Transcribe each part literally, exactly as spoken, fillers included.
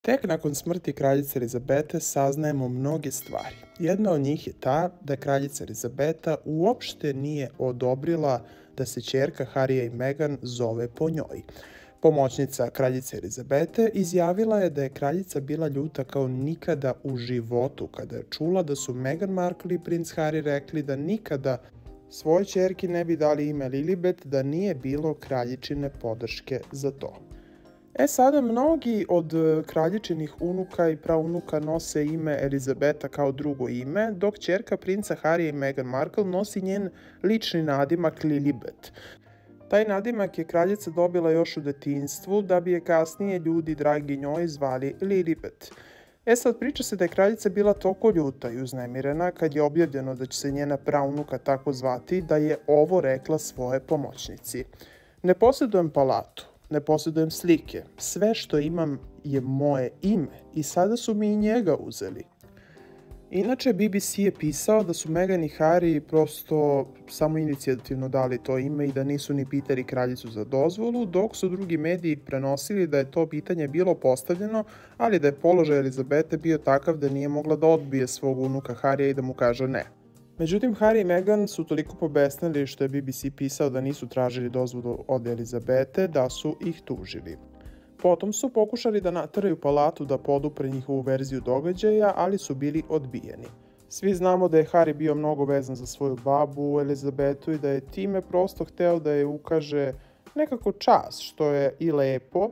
Tek nakon smrti kraljice Elizabete saznajemo mnoge stvari. Jedna od njih je ta da kraljica Elizabeta uopšte nije odobrila da se ćerka Harija i Meghan zove po njoj. Pomoćnica kraljice Elizabete izjavila je da je kraljica bila ljuta kao nikada u životu kada je čula da su Meghan Markle i princ Harry rekli da nikada svojoj ćerki ne bi dali ime Lilibet da nije bilo kraljičine podrške za to. E sada, mnogi od kraljičinih unuka i praunuka nose ime Elizabeta kao drugo ime, dok ćerka princa Harija i Meghan Markle nosi njen lični nadimak Lilibet. Taj nadimak je kraljica dobila još u detinjstvu, da bi je kasnije ljudi dragi njoj zvali Lilibet. E sad, priča se da je kraljica bila toliko ljuta i uznemirena kad je objavljeno da će se njena praunuka tako zvati, da je ovo rekla svoje pomoćnici. Ne posjedujem palatu, ne posjedujem slike, sve što imam je moje ime i sada su mi i njega uzeli. Inače, B B C je pisao da su Meghan i Harry prosto samo inicijativno dali to ime i da nisu ni pitali kraljicu za dozvolu, dok su drugi mediji prenosili da je to pitanje bilo postavljeno, ali da je položaj Elizabete bio takav da nije mogla da odbije svog unuka Harija i da mu kaže ne. Međutim, Harry i Meghan su toliko pobesnili što je B B C pisao da nisu tražili dozvolu od Elizabete, da su ih tužili. Potom su pokušali da nateraju palatu da podupre njihovu verziju događaja, ali su bili odbijeni. Svi znamo da je Harry bio mnogo vezan za svoju babu Elizabetu i da je time prosto hteo da je ukaže nekako čast, što je i lepo,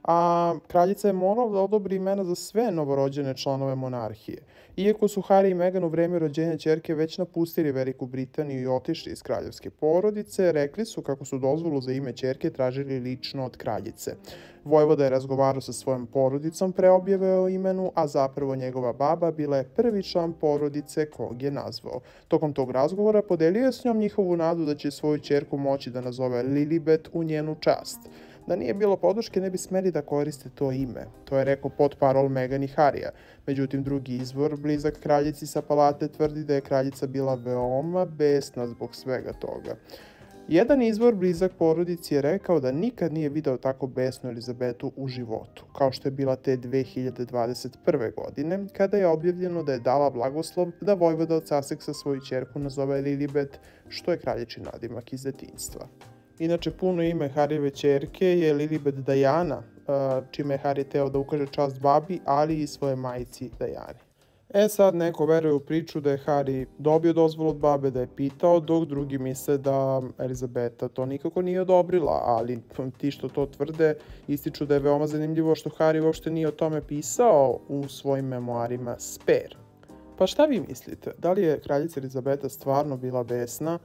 a kraljica je morala da odobri imena za sve novorođene članove monarhije. Iako su Harry i Meghan u vreme rođenja ćerke već napustili Veliku Britaniju i otišli iz kraljevske porodice, rekli su kako su dozvolu za ime ćerke tražili lično od kraljice. Vojvoda je razgovarao sa svojom porodicom pre objave o imenu, a zapravo njegova baba bila je prvi član porodice kog je nazvao. Tokom tog razgovora podelio je s njom njihovu nadu da će svoju ćerku moći da nazove Lilibet u njenu čast. Da nije bilo podrške, ne bi smeli da koriste to ime. To je rekao potparol Meghan i Harija. Međutim, drugi izvor, blizak kraljici sa palate, tvrdi da je kraljica bila veoma besna zbog svega toga. Jedan izvor, blizak porodici, je rekao da nikad nije video tako besnu Elizabetu u životu, kao što je bila te dve hiljade dvadeset prve. godine, kada je objavljeno da je dala blagoslov da vojvoda od Sussexa svoju ćerku nazove Lilibet, što je kraljičin nadimak iz detinjstva. Inače, puno ime Harijeve ćerke je Lilibet Diana, čime je Harry teo da ukaže čast babi, ali i svoje majci Diani. E sad, neko veruje u priču da je Harry dobio dozvolu od babe, da je pitao, dok drugi misle da Elizabeta to nikako nije odobrila, ali ti što to tvrde ističu da je veoma zanimljivo što Harry uopšte nije o tome pisao u svojim memoarima Spare. Pa šta vi mislite? Da li je kraljica Elizabeta stvarno bila besna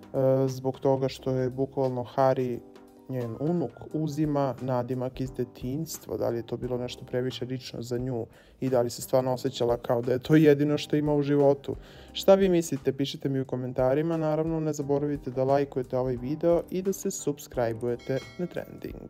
zbog toga što je bukvalno Harry, njen unuk, uzima nadimak iz detinjstva? Da li je to bilo nešto previše lično za nju i da li se stvarno osjećala kao da je to jedino što ima u životu? Šta vi mislite? Pišite mi u komentarima. Naravno, ne zaboravite da lajkujete ovaj video i da se subscribe-ujete na Trending.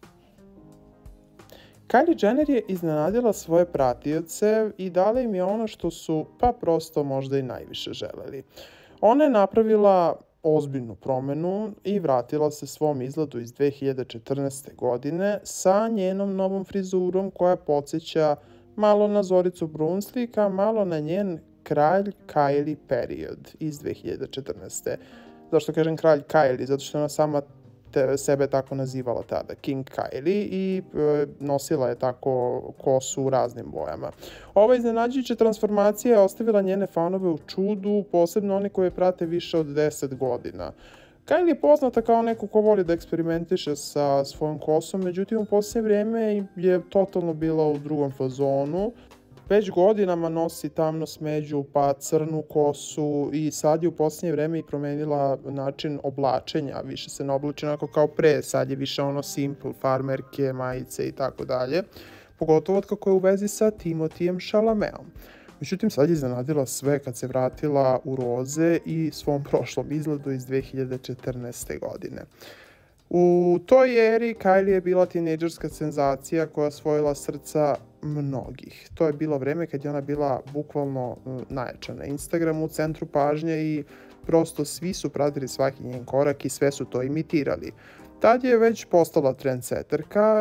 Kylie Jenner je iznenadila svoje pratioce i dala im je ono što su pa prosto možda i najviše želeli. Ona je napravila ozbiljnu promenu i vratila se svom izgledu iz dve hiljade četrnaeste. godine sa njenom novom frizurom koja podsjeća malo na Zoricu Brunslik, a malo na njen kralj Kylie period iz dve hiljade četrnaeste. Zašto kažem kralj Kylie? Zato što ona sama te, sebe tako nazivala tada, King Kylie, i e, nosila je tako kosu u raznim bojama. Ova iznenađujuća transformacija je ostavila njene fanove u čudu, posebno one koje prate više od deset godina. Kylie je poznata kao neko ko voli da eksperimentiše sa svojom kosom, međutim u posljednje vrijeme je totalno bila u drugom fazonu. Već godinama nosi tamno smeđu pa crnu kosu i sad je u posljednje vreme i promenila način oblačenja. Više se ne oblači onako kao pre, sad je više ono simple, farmerke, majice i tako dalje. Pogotovo od kako je u vezi sa Timotijem Chalametom. Međutim, sad je iznenadila sve kad se vratila u roze i svom prošlom izgledu iz dve hiljade četrnaeste. godine. U toj eri Kylie je bila tinejdžerska senzacija koja je osvojila srca mnogih. To je bilo vreme kad je ona bila bukvalno najjača na Instagramu, u centru pažnje i prosto svi su pratili svaki njen korak i sve su to imitirali. Tad je već postala trendseterka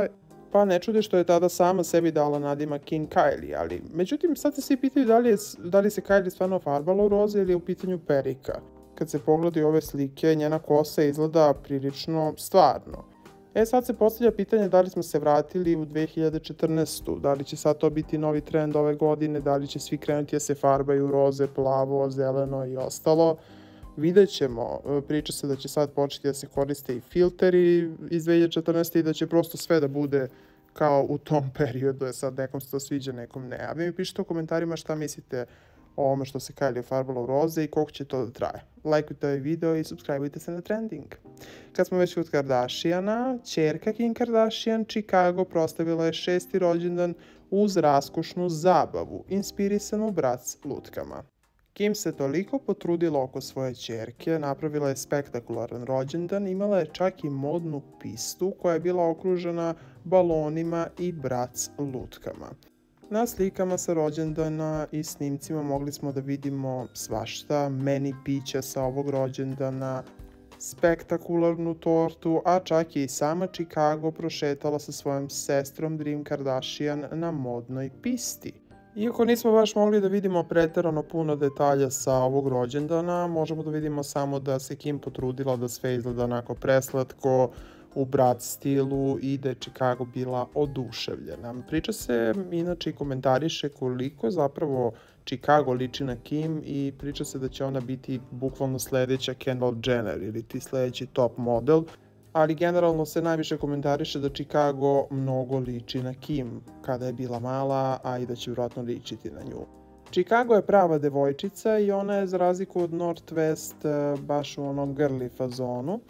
Pa ne čudi što je tada sama sebi dala nadimak King Kylie, ali međutim sad se svi pitaju da li, je, da li se Kylie stvarno farbala u roze ili je u pitanju perika. Kad se pogledaju ove slike, njena kosa izgleda prilično stvarno. E sad se postavlja pitanje da li smo se vratili u dve hiljade četrnaestu. Da li će sad to biti novi trend ove godine, da li će svi krenuti da se farbaju roze, plavo, zeleno i ostalo. Vidjet ćemo, priča se da će sad početi da se koriste i filteri iz dve hiljade četrnaeste. i da će prosto sve da bude kao u tom periodu. Je sad nekom se to sviđa, nekom ne. A vi mi pišite u komentarima šta mislite o ovome što se Kylie farbala u roze i koliko će to da traje. Lajkujte ovaj video i subscribeujte se na Trending. Kad smo već kod Kardashiana, ćerka Kim Kardashian Chicago proslavila je šesti rođendan uz raskošnu zabavu, inspirisanu brac lutkama. Kim se toliko potrudila oko svoje ćerke, napravila je spektakularan rođendan, imala je čak i modnu pistu koja je bila okružena balonima i brac lutkama. Na slikama sa rođendana i snimcima mogli smo da vidimo svašta, meni pića sa ovog rođendana, spektakularnu tortu, a čak je i sama Chicago prošetala sa svojom sestrom Dream Kardashian na modnoj pisti. Iako nismo baš mogli da vidimo preterano puno detalja sa ovog rođendana, možemo da vidimo samo da se Kim potrudila da sve izgleda onako preslatko, u brat stilu i da je Chicago bila oduševljena. Priča se inače i komentariše koliko zapravo Chicago liči na Kim i priča se da će ona biti bukvalno sledeća Kendall Jenner ili ti sledeći top model, ali generalno se najviše komentariše da Chicago mnogo liči na Kim kada je bila mala, a i da će vjerojatno ličiti na nju. Chicago je prava devojčica i ona je za razliku od North West baš u onom girly fazonu,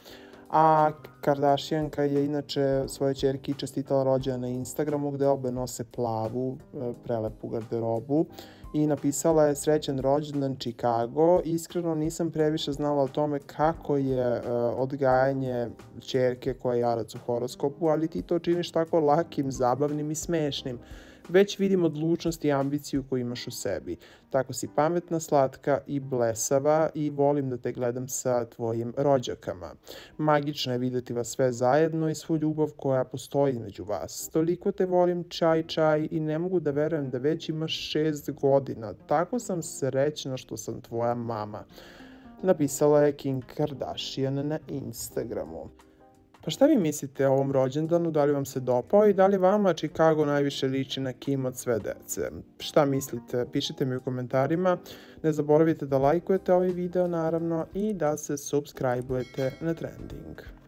a Kardashianka je inače svoje ćerki čestitala rođendan na Instagramu gde obe nose plavu, prelepu garderobu i napisala je srećan rođendan Chicago. Iskreno nisam previše znala o tome kako je odgajanje ćerke koja je jarac u horoskopu, ali ti to činiš tako lakim, zabavnim i smešnim. Već vidim odlučnost i ambiciju koju imaš u sebi. Tako si pametna, slatka i blesava i volim da te gledam sa tvojim rođakama. Magično je videti vas sve zajedno i svu ljubav koja postoji među vas. Toliko te volim, čaj čaj, i ne mogu da verujem da već imaš šest godina. Tako sam srećna što sam tvoja mama. Napisala je Kim Kardashian na Instagramu. Pa šta vi mislite o ovom rođendanu, da li vam se dopao i da li vama Chicago najviše liči na Kim od sve dece? Šta mislite? Pišite mi u komentarima. Ne zaboravite da lajkujete ovaj video naravno i da se subscribeujete na Trending.